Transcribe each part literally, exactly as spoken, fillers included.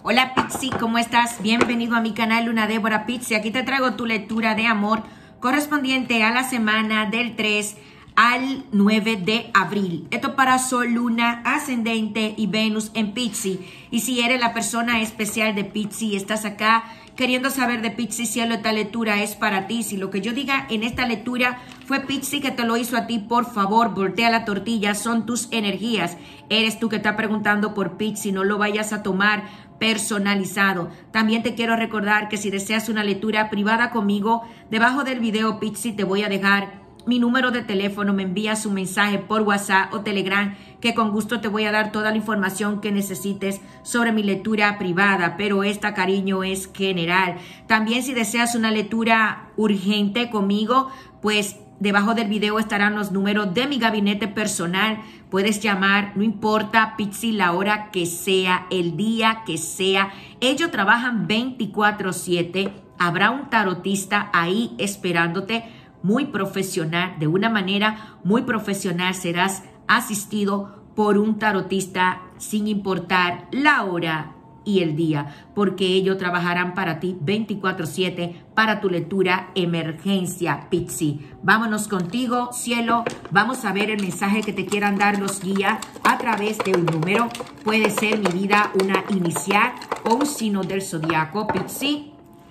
Hola Pixie, ¿cómo estás? Bienvenido a mi canal Luna Débora Pixie. Aquí te traigo tu lectura de amor correspondiente a la semana del tres al nueve de abril. Esto para Sol, Luna, Ascendente y Venus en Pixie. Y si eres la persona especial de Pixie y estás acá queriendo saber de Pixie, cielo, esta lectura es para ti. Si lo que yo diga en esta lectura fue Pixie que te lo hizo a ti, por favor, voltea la tortilla. Son tus energías. Eres tú que está preguntando por Pixie. No lo vayas a tomar personalizado. También te quiero recordar que si deseas una lectura privada conmigo, debajo del video Pixie te voy a dejar mi número de teléfono. Me envías un mensaje por WhatsApp o Telegram que con gusto te voy a dar toda la información que necesites sobre mi lectura privada, pero esta, cariño, es general. También si deseas una lectura urgente conmigo, pues debajo del video estarán los números de mi gabinete personal. Puedes llamar, no importa, Pixie, la hora que sea, el día que sea. Ellos trabajan veinticuatro siete. Habrá un tarotista ahí esperándote, muy profesional, de una manera muy profesional. Serás asistido por un tarotista sin importar la hora y el día, porque ellos trabajarán para ti veinticuatro siete para tu lectura emergencia, Pixie. Vámonos contigo, cielo. Vamos a ver el mensaje que te quieran dar los guías a través de un número. Puede ser, mi vida, una inicial o un signo del zodiaco, Pixie.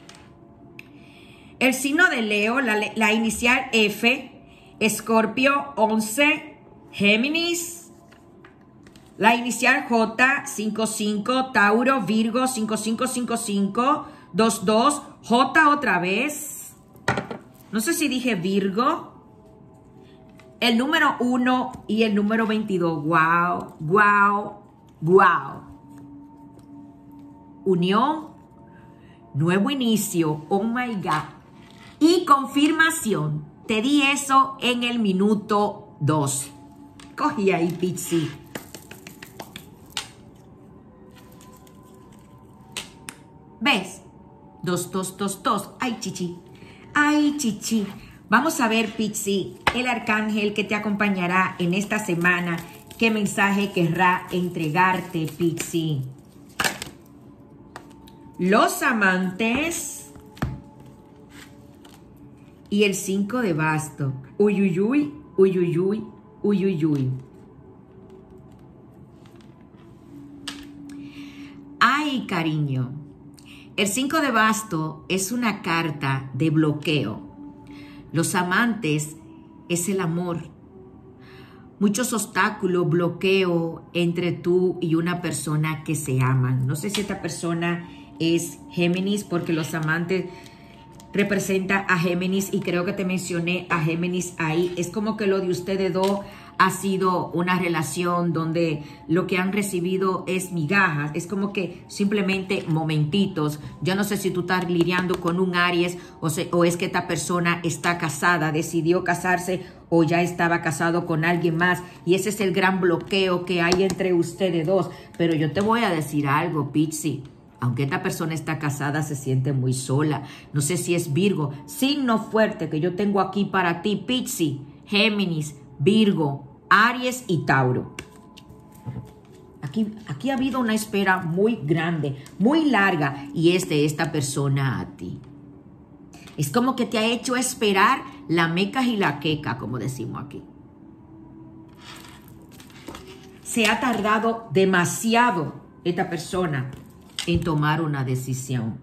El signo de Leo, la, la inicial F, Escorpio once, Géminis. La inicial J, cinco cinco, Tauro, Virgo, cinco cinco cinco cinco, dos dos, J otra vez. No sé si dije Virgo. El número uno y el número veintidós. Wow, wow, wow. Unión, nuevo inicio. Oh my God. Y confirmación. Te di eso en el minuto dos. Cogí ahí, Pixie. ¿Ves? Dos, dos, dos, dos. Ay, chichi. Ay, chichi. Vamos a ver, Pixie, el arcángel que te acompañará en esta semana. ¿Qué mensaje querrá entregarte, Pixie? Los amantes y el cinco de bastos. Uy, uy, uy, uy, uy, uy, uy, uy, uy. Ay, cariño. El cinco de bastos es una carta de bloqueo. Los amantes es el amor. Muchos obstáculos, bloqueo entre tú y una persona que se aman. No sé si esta persona es Géminis, porque los amantes representa a Géminis y creo que te mencioné a Géminis ahí. Es como que lo de ustedes dos ha sido una relación donde lo que han recibido es migajas. Es como que simplemente momentitos. Yo no sé si tú estás lidiando con un Aries o, se, o es que esta persona está casada, decidió casarse o ya estaba casado con alguien más. Y ese es el gran bloqueo que hay entre ustedes dos. Pero yo te voy a decir algo, Pixie. Aunque esta persona está casada, se siente muy sola. No sé si es Virgo. Signo fuerte que yo tengo aquí para ti, Pixie. Géminis, Virgo, Aries y Tauro. Aquí, aquí ha habido una espera muy grande, muy larga, y es de esta persona a ti. Es como que te ha hecho esperar la meca y la queca, como decimos aquí. Se ha tardado demasiado esta persona en tomar una decisión.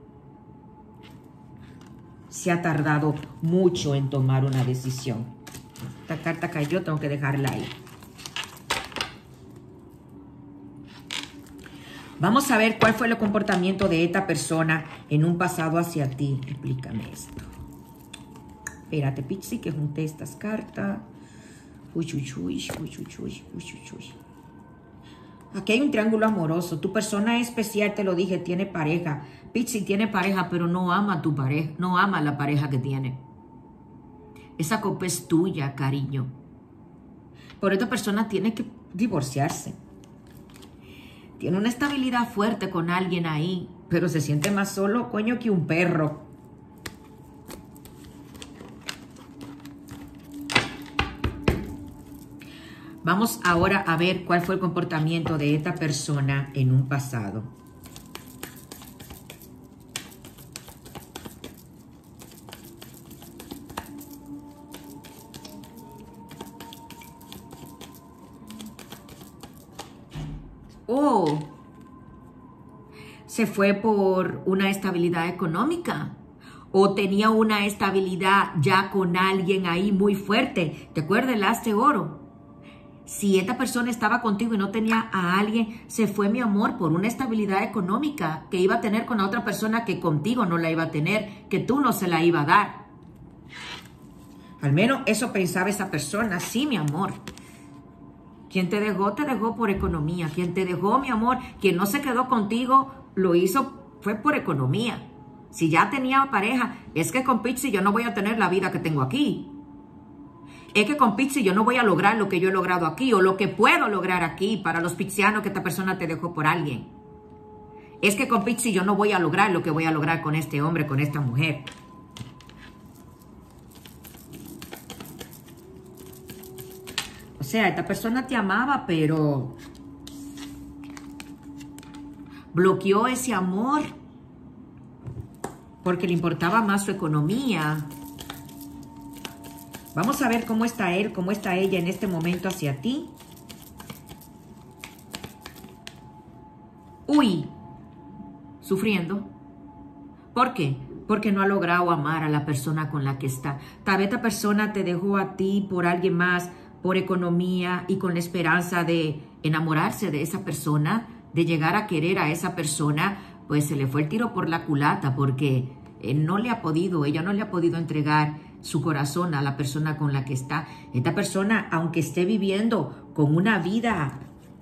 Se ha tardado mucho en tomar una decisión. Esta carta cayó, tengo que dejarla ahí. Vamos a ver cuál fue el comportamiento de esta persona en un pasado hacia ti. Explícame esto. Espérate, Pixie, que junté estas cartas. Uy, uy, uy, uy, uy, uy, uy, uy. Aquí hay un triángulo amoroso. Tu persona especial, te lo dije, tiene pareja. Pixie tiene pareja, pero no ama a tu pareja. No ama a la pareja que tiene. Esa copa es tuya, cariño. Pero esta persona tiene que divorciarse. Tiene una estabilidad fuerte con alguien ahí, pero se siente más solo, coño, que un perro. Vamos ahora a ver cuál fue el comportamiento de esta persona en un pasado. se fue por una estabilidad económica o tenía una estabilidad ya con alguien ahí muy fuerte. ¿Te acuerdas del as de oro? Si esta persona estaba contigo y no tenía a alguien, se fue, mi amor, por una estabilidad económica que iba a tener con la otra persona que contigo no la iba a tener, que tú no se la iba a dar. Al menos eso pensaba esa persona. Sí, mi amor. Quien te dejó, te dejó por economía. Quien te dejó, mi amor, quien no se quedó contigo, lo hizo, fue por economía. Si ya tenía pareja, es que con Pizzi yo no voy a tener la vida que tengo aquí. Es que con Pizzi yo no voy a lograr lo que yo he logrado aquí o lo que puedo lograr aquí para los pizzianos que esta persona te dejó por alguien. Es que con Pizzi yo no voy a lograr lo que voy a lograr con este hombre, con esta mujer. O sea, esta persona te amaba, pero bloqueó ese amor porque le importaba más su economía. Vamos a ver cómo está él, cómo está ella en este momento hacia ti. Uy, sufriendo. ¿Por qué? Porque no ha logrado amar a la persona con la que está. Tal vez esta persona te dejó a ti por alguien más, por economía y con la esperanza de enamorarse de esa persona, de llegar a querer a esa persona, pues se le fue el tiro por la culata porque él no le ha podido, ella no le ha podido entregar su corazón a la persona con la que está. Esta persona, aunque esté viviendo con una vida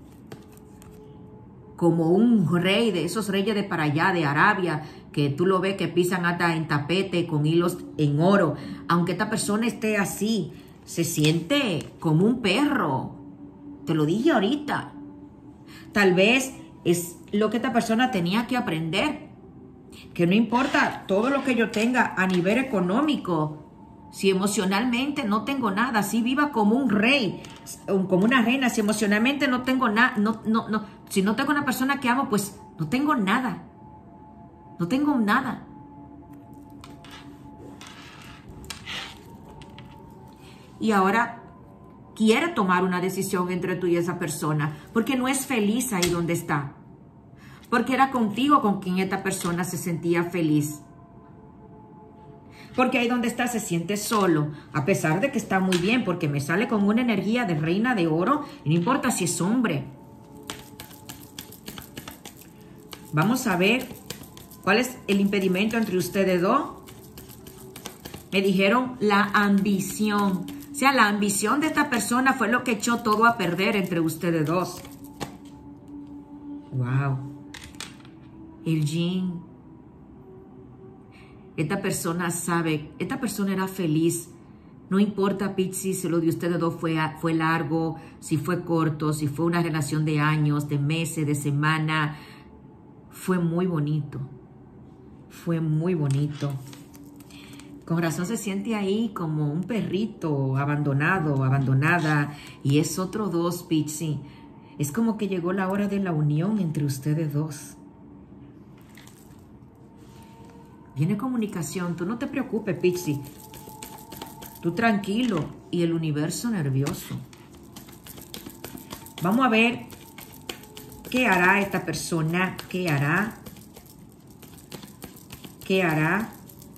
como un rey de esos reyes de para allá, de Arabia, que tú lo ves que pisan hasta en tapete con hilos en oro, aunque esta persona esté así, se siente como un perro. Te lo dije ahorita. Tal vez es lo que esta persona tenía que aprender. Que no importa todo lo que yo tenga a nivel económico, si emocionalmente no tengo nada, si viva como un rey, como una reina, si emocionalmente no tengo nada, no, no, no, si no tengo una persona que amo, pues no tengo nada. No tengo nada. Y ahora quiere tomar una decisión entre tú y esa persona, porque no es feliz ahí donde está. Porque era contigo con quien esta persona se sentía feliz. Porque ahí donde está se siente solo, a pesar de que está muy bien, porque me sale con una energía de reina de oro, y no importa si es hombre. Vamos a ver cuál es el impedimento entre ustedes dos. Me dijeron la ambición. O sea, la ambición de esta persona fue lo que echó todo a perder entre ustedes dos. Wow. El yin. Esta persona sabe, esta persona era feliz. No importa, Pizzi, si lo de ustedes dos fue, fue largo, si fue corto, si fue una relación de años, de meses, de semana. Fue muy bonito. Fue muy bonito. Con razón se siente ahí como un perrito abandonado, abandonada. Y es otro dos, Pizzi. Es como que llegó la hora de la unión entre ustedes dos. Viene comunicación. Tú no te preocupes, Pizzi. Tú tranquilo. Y el universo nervioso. Vamos a ver qué hará esta persona. ¿Qué hará? ¿Qué hará?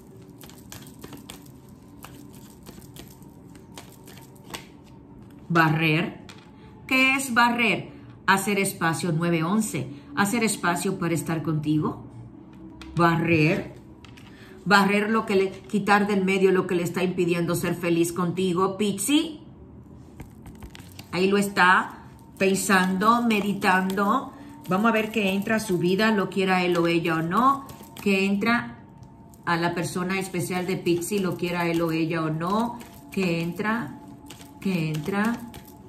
Barrer. ¿Qué es barrer? Hacer espacio nueve once. Hacer espacio para estar contigo. Barrer. Barrer lo que le, quitar del medio lo que le está impidiendo ser feliz contigo, Pizzi. Ahí lo está, pensando, meditando. Vamos a ver que entra a su vida, lo quiera él o ella o no. Que entra a la persona especial de Pizzi, lo quiera él o ella o no. Que entra, que entra.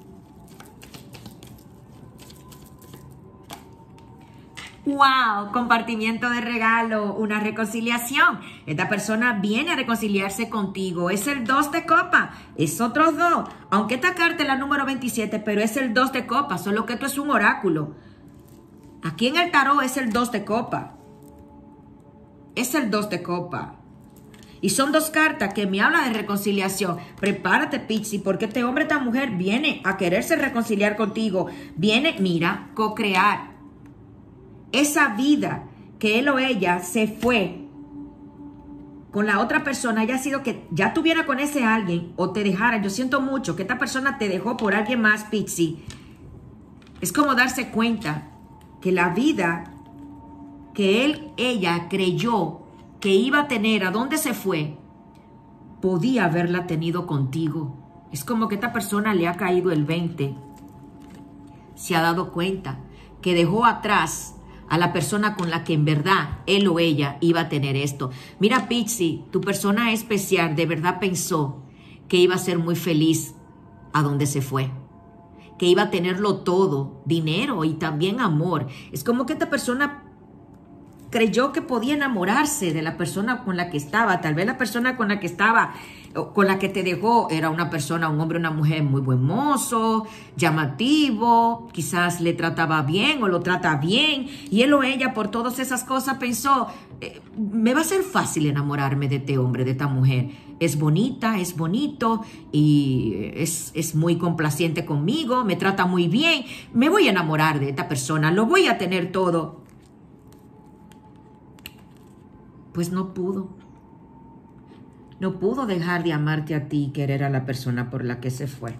¡Wow! Compartimiento de regalo, una reconciliación. Esta persona viene a reconciliarse contigo. Es el dos de copa. Es otros dos. Aunque esta carta es la número veintisiete, pero es el dos de copa. Solo que esto es un oráculo. Aquí en el tarot es el dos de copa. Es el dos de copa. Y son dos cartas que me hablan de reconciliación. Prepárate, Pizzi, porque este hombre, esta mujer viene a quererse reconciliar contigo. Viene, mira, co-crear. Esa vida que él o ella se fue con la otra persona, haya sido que ya tuviera con ese alguien o te dejara. Yo siento mucho que esta persona te dejó por alguien más, Pixie. Es como darse cuenta que la vida que él, ella creyó que iba a tener, a dónde se fue, podía haberla tenido contigo. Es como que esta persona le ha caído el veinte. Se ha dado cuenta que dejó atrás a la persona con la que en verdad él o ella iba a tener esto. Mira, Pixie, tu persona especial de verdad pensó que iba a ser muy feliz a donde se fue, que iba a tenerlo todo, dinero y también amor. Es como que esta persona creyó que podía enamorarse de la persona con la que estaba. Tal vez la persona con la que estaba, con la que te dejó, era una persona, un hombre, una mujer muy buen mozo, llamativo, quizás le trataba bien o lo trata bien. Y él o ella, por todas esas cosas, pensó, eh, me va a ser fácil enamorarme de este hombre, de esta mujer. Es bonita, es bonito y es, es muy complaciente conmigo, me trata muy bien. Me voy a enamorar de esta persona, lo voy a tener todo. Pues no pudo. No pudo dejar de amarte a ti y querer a la persona por la que se fue.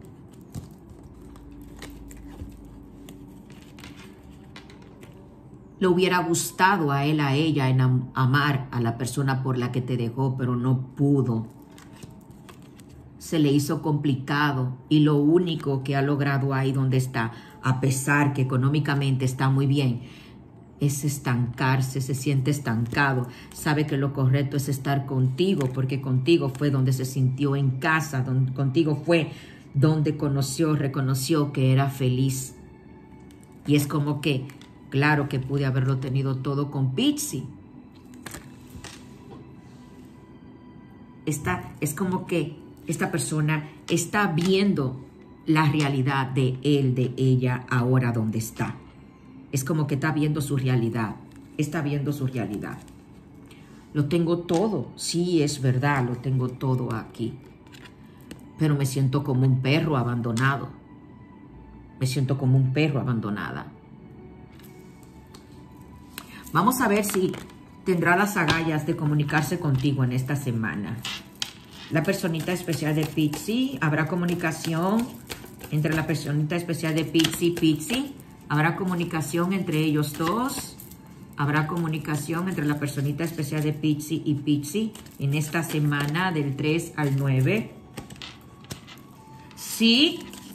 Le hubiera gustado a él, a ella, en am- amar a la persona por la que te dejó, pero no pudo. Se le hizo complicado y lo único que ha logrado ahí donde está, a pesar que económicamente está muy bien, es estancarse, se siente estancado. Sabe que lo correcto es estar contigo, porque contigo fue donde se sintió en casa, donde, contigo fue donde conoció, reconoció que era feliz. Y es como que, claro que pude haberlo tenido todo con Pixie. Esta, es como que esta persona está viendo la realidad de él, de ella, ahora donde está. Es como que está viendo su realidad, está viendo su realidad. Lo tengo todo, sí, es verdad, lo tengo todo aquí. Pero me siento como un perro abandonado. Me siento como un perro abandonada. Vamos a ver si tendrá las agallas de comunicarse contigo en esta semana. La personita especial de Pixie, habrá comunicación entre la personita especial de Pixie y Pixie. Habrá comunicación entre ellos dos. Habrá comunicación entre la personita especial de Pixie y Pixie en esta semana del tres al nueve. Sí.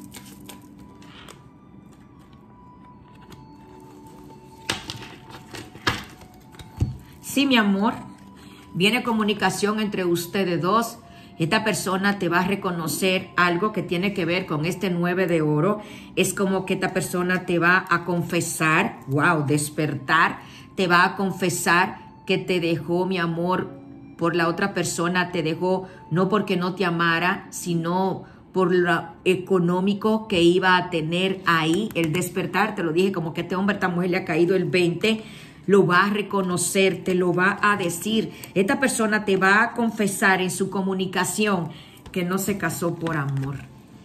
Sí, mi amor. Viene comunicación entre ustedes dos. Esta persona te va a reconocer algo que tiene que ver con este nueve de oro. Es como que esta persona te va a confesar, wow, despertar, te va a confesar que te dejó, mi amor, por la otra persona. Te dejó no porque no te amara, sino por lo económico que iba a tener ahí. El despertar, te lo dije, como que este hombre, esta mujer le ha caído el veinte. Lo va a reconocer, te lo va a decir. Esta persona te va a confesar en su comunicación que no se casó por amor.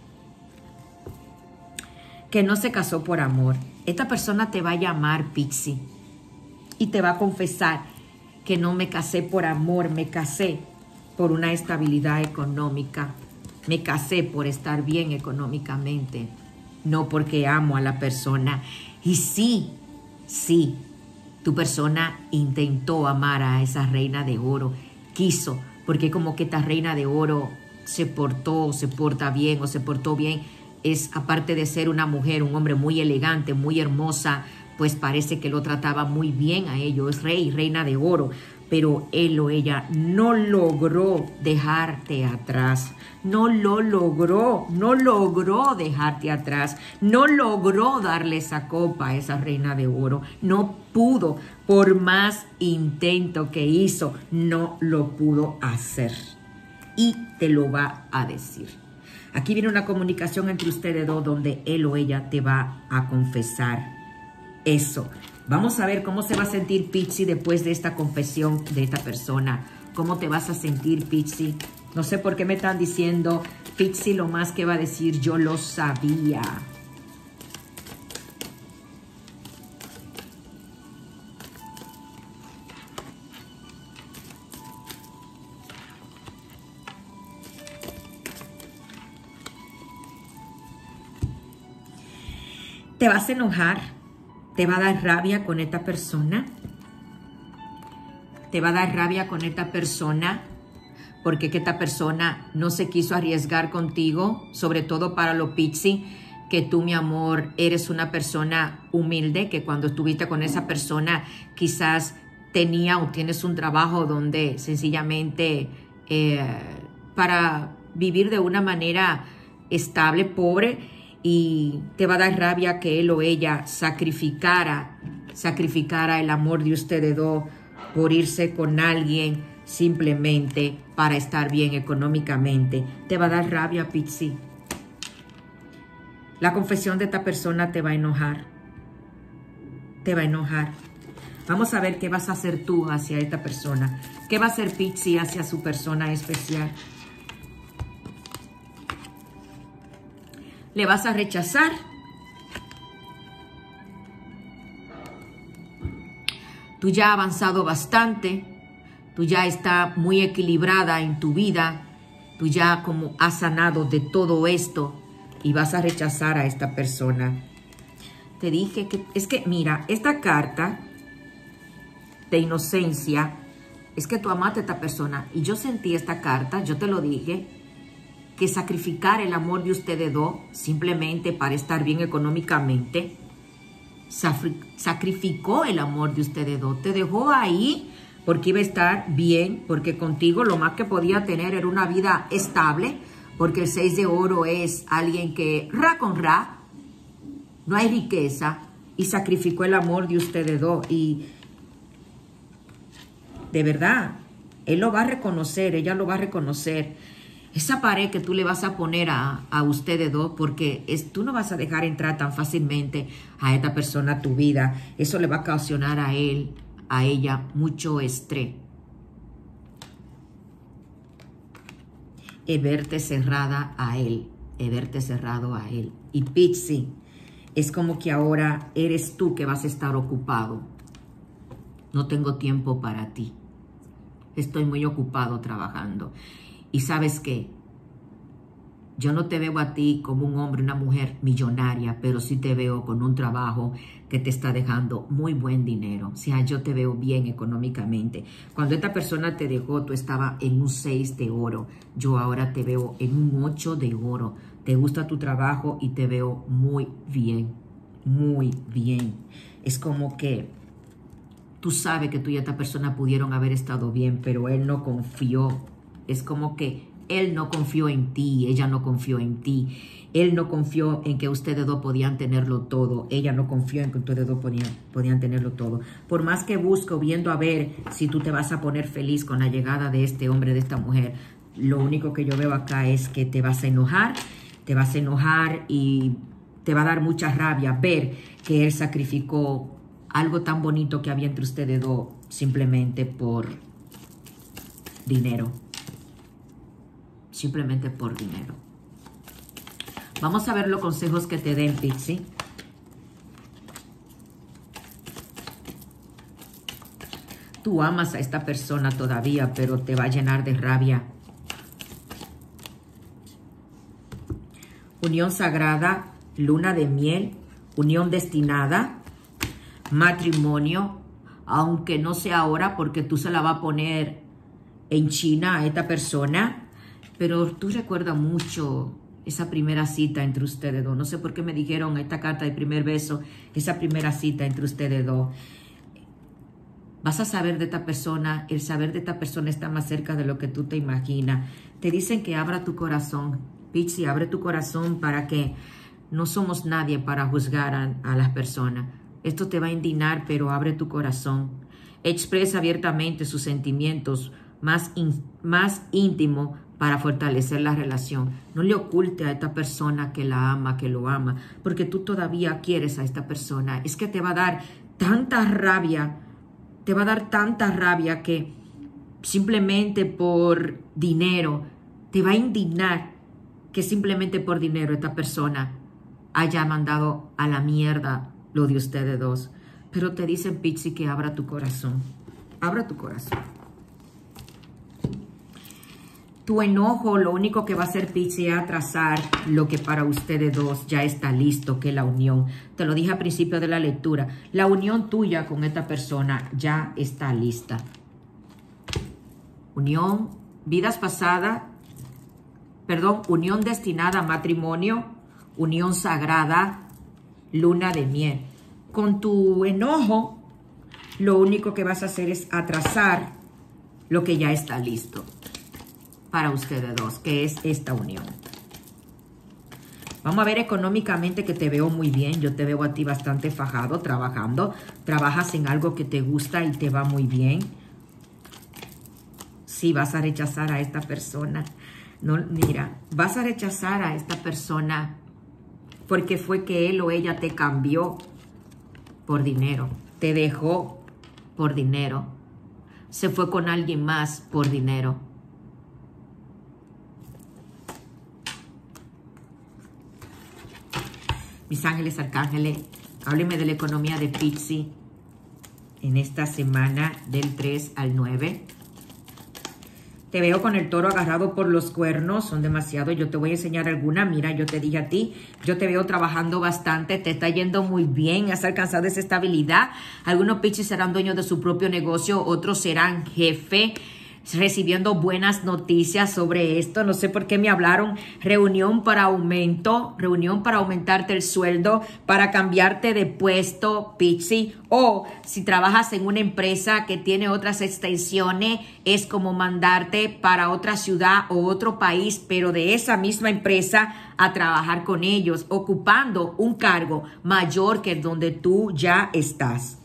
Que no se casó por amor. Esta persona te va a llamar, Pixie, y te va a confesar que no me casé por amor, me casé por una estabilidad económica. Me casé por estar bien económicamente, no porque amo a la persona. Y sí, sí, tu persona intentó amar a esa reina de oro, quiso, porque como que esta reina de oro se portó, se porta bien o se portó bien, es aparte de ser una mujer, un hombre muy elegante, muy hermosa, pues parece que lo trataba muy bien a ellos, es rey, reina de oro, pero él o ella no logró dejarte atrás, no lo logró, no logró dejarte atrás, no logró darle esa copa a esa reina de oro, no pudo, por más intento que hizo, no lo pudo hacer y te lo va a decir. Aquí viene una comunicación entre ustedes dos donde él o ella te va a confesar eso. Vamos a ver cómo se va a sentir Pixie después de esta confesión de esta persona. ¿Cómo te vas a sentir, Pixie? No sé por qué me están diciendo, Pixie lo más que va a decir, yo lo sabía. Te vas a enojar, te va a dar rabia con esta persona. Te va a dar rabia con esta persona porque que esta persona no se quiso arriesgar contigo, sobre todo para lo Pizzi, que tú, mi amor, eres una persona humilde, que cuando estuviste con esa persona quizás tenía o tienes un trabajo donde sencillamente eh, para vivir de una manera estable, pobre, y te va a dar rabia que él o ella sacrificara, sacrificara el amor de ustedes dos por irse con alguien simplemente para estar bien económicamente. Te va a dar rabia, Pizzi. La confesión de esta persona te va a enojar. Te va a enojar. Vamos a ver qué vas a hacer tú hacia esta persona. ¿Qué va a hacer Pizzi hacia su persona especial? ¿Le vas a rechazar? Tú ya has avanzado bastante. Tú ya estás muy equilibrada en tu vida. Tú ya como has sanado de todo esto y vas a rechazar a esta persona. Te dije que, es que mira, esta carta de inocencia, es que tú amaste a esta persona. Y yo sentí esta carta, yo te lo dije, que sacrificar el amor de ustedes dos simplemente para estar bien económicamente, sacrificó el amor de ustedes dos. Te dejó ahí porque iba a estar bien, porque contigo lo más que podía tener era una vida estable, porque el seis de oro es alguien que ra con ra, no hay riqueza, y sacrificó el amor de ustedes dos. Y de verdad, él lo va a reconocer, ella lo va a reconocer. Esa pared que tú le vas a poner a, a ustedes dos, porque es, tú no vas a dejar entrar tan fácilmente a esta persona a tu vida. Eso le va a ocasionar a él, a ella, mucho estrés. Es verte cerrada a él, es verte cerrado a él. Y Pizzi, es como que ahora eres tú que vas a estar ocupado. No tengo tiempo para ti. Estoy muy ocupado trabajando. Y ¿sabes qué? Yo no te veo a ti como un hombre, una mujer millonaria, pero sí te veo con un trabajo que te está dejando muy buen dinero. O sea, yo te veo bien económicamente. Cuando esta persona te dejó, tú estabas en un seis de oro. Yo ahora te veo en un ocho de oro. Te gusta tu trabajo y te veo muy bien, muy bien. Es como que tú sabes que tú y esta persona pudieron haber estado bien, pero él no confió. Es como que él no confió en ti, ella no confió en ti. Él no confió en que ustedes dos podían tenerlo todo. Ella no confió en que ustedes dos podían, podían tenerlo todo. Por más que busco, viendo a ver si tú te vas a poner feliz con la llegada de este hombre, de esta mujer, lo único que yo veo acá es que te vas a enojar, te vas a enojar y te va a dar mucha rabia ver que él sacrificó algo tan bonito que había entre ustedes dos simplemente por dinero. Simplemente por dinero. Vamos a ver los consejos que te den, Pizzi. Tú amas a esta persona todavía, pero te va a llenar de rabia. Unión sagrada, luna de miel, unión destinada, matrimonio, aunque no sea ahora porque tú se la vas a poner en China a esta persona. Pero tú recuerdas mucho esa primera cita entre ustedes dos. No sé por qué me dijeron esta carta de primer beso, esa primera cita entre ustedes dos. Vas a saber de esta persona. El saber de esta persona está más cerca de lo que tú te imaginas. Te dicen que abra tu corazón. Pizzi, abre tu corazón para que no somos nadie para juzgar a, a las personas. Esto te va a indignar, pero abre tu corazón. Expresa abiertamente sus sentimientos más, in, más íntimos para fortalecer la relación. No le oculte a esta persona que la ama, que lo ama, porque tú todavía quieres a esta persona. Es que te va a dar tanta rabia, te va a dar tanta rabia que simplemente por dinero, te va a indignar que simplemente por dinero esta persona haya mandado a la mierda lo de ustedes dos. Pero te dicen, Pizzi, que abra tu corazón. Abra tu corazón. Tu enojo lo único que va a hacer, Pizzi, es atrasar lo que para ustedes dos ya está listo, que es la unión. Te lo dije al principio de la lectura. La unión tuya con esta persona ya está lista. Unión, vidas pasadas, perdón, unión destinada a matrimonio, unión sagrada, luna de miel. Con tu enojo, lo único que vas a hacer es atrasar lo que ya está listo para ustedes dos, que es esta unión. Vamos a ver económicamente, que te veo muy bien. Yo te veo a ti bastante fajado, trabajando. Trabajas en algo que te gusta y te va muy bien. Sí, vas a rechazar a esta persona. No, mira, vas a rechazar a esta persona porque fue que él o ella te cambió por dinero. Te dejó por dinero. Se fue con alguien más por dinero. Mis ángeles, arcángeles, háblenme de la economía de Pizzi en esta semana del tres al nueve. Te veo con el toro agarrado por los cuernos, son demasiados. Yo te voy a enseñar alguna. Mira, yo te dije a ti, yo te veo trabajando bastante, te está yendo muy bien, has alcanzado esa estabilidad. Algunos Pizzi serán dueños de su propio negocio, otros serán jefe, recibiendo buenas noticias sobre esto. No sé por qué me hablaron. Reunión para aumento, reunión para aumentarte el sueldo, para cambiarte de puesto, Pizzi. O si trabajas en una empresa que tiene otras extensiones, es como mandarte para otra ciudad o otro país, pero de esa misma empresa, a trabajar con ellos, ocupando un cargo mayor que donde tú ya estás.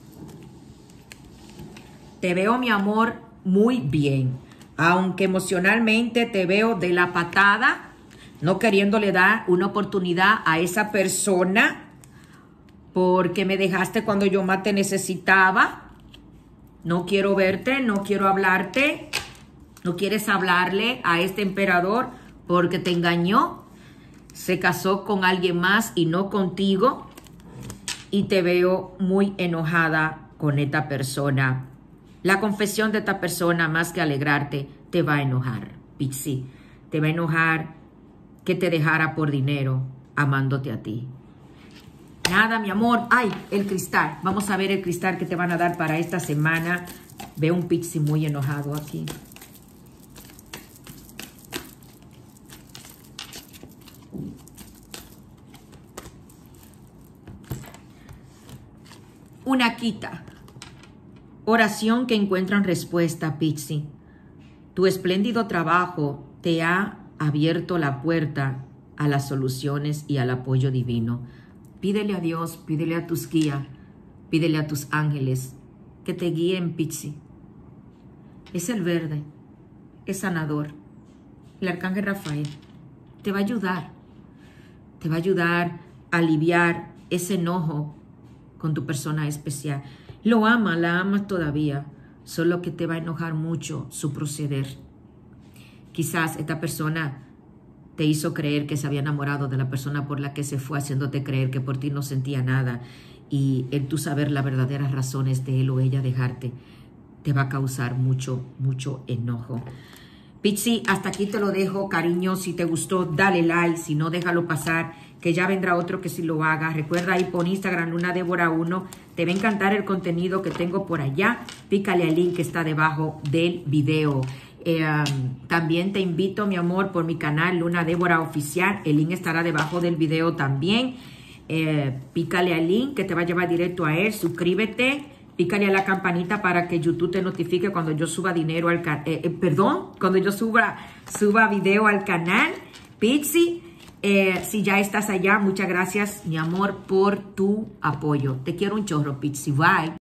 Te veo, mi amor, muy bien, aunque emocionalmente te veo de la patada, no queriéndole dar una oportunidad a esa persona porque me dejaste cuando yo más te necesitaba. No quiero verte, no quiero hablarte, no quieres hablarle a este emperador porque te engañó, se casó con alguien más y no contigo, y te veo muy enojada con esta persona. La confesión de esta persona, más que alegrarte, te va a enojar, Pizzi. Te va a enojar que te dejara por dinero, amándote a ti. Nada, mi amor. Ay, el cristal. Vamos a ver el cristal que te van a dar para esta semana. Veo un Pizzi muy enojado aquí. Una quita. Oración que encuentran respuesta, Pizzi. Tu espléndido trabajo te ha abierto la puerta a las soluciones y al apoyo divino. Pídele a Dios, pídele a tus guías, pídele a tus ángeles que te guíen, Pizzi. Es el verde, es sanador. El arcángel Rafael te va a ayudar. Te va a ayudar a aliviar ese enojo con tu persona especial. Lo ama, la amas todavía, solo que te va a enojar mucho su proceder. Quizás esta persona te hizo creer que se había enamorado de la persona por la que se fue, haciéndote creer que por ti no sentía nada, y el tú saber las verdaderas razones de él o ella dejarte te va a causar mucho, mucho enojo. Pizzi, hasta aquí te lo dejo, cariño. Si te gustó, dale like. Si no, déjalo pasar, que ya vendrá otro que sí lo haga. Recuerda ir por Instagram, Luna Débora uno. Te va a encantar el contenido que tengo por allá. Pícale al link que está debajo del video. Eh, um, también te invito, mi amor, por mi canal Luna Débora Oficial. El link estará debajo del video también. Eh, pícale al link que te va a llevar directo a él. Suscríbete. Pícale a la campanita para que YouTube te notifique cuando yo suba dinero al canal. Eh, eh, perdón, cuando yo suba, suba video al canal. Pizzi, eh, si ya estás allá, muchas gracias, mi amor, por tu apoyo. Te quiero un chorro, Pizzi. Bye.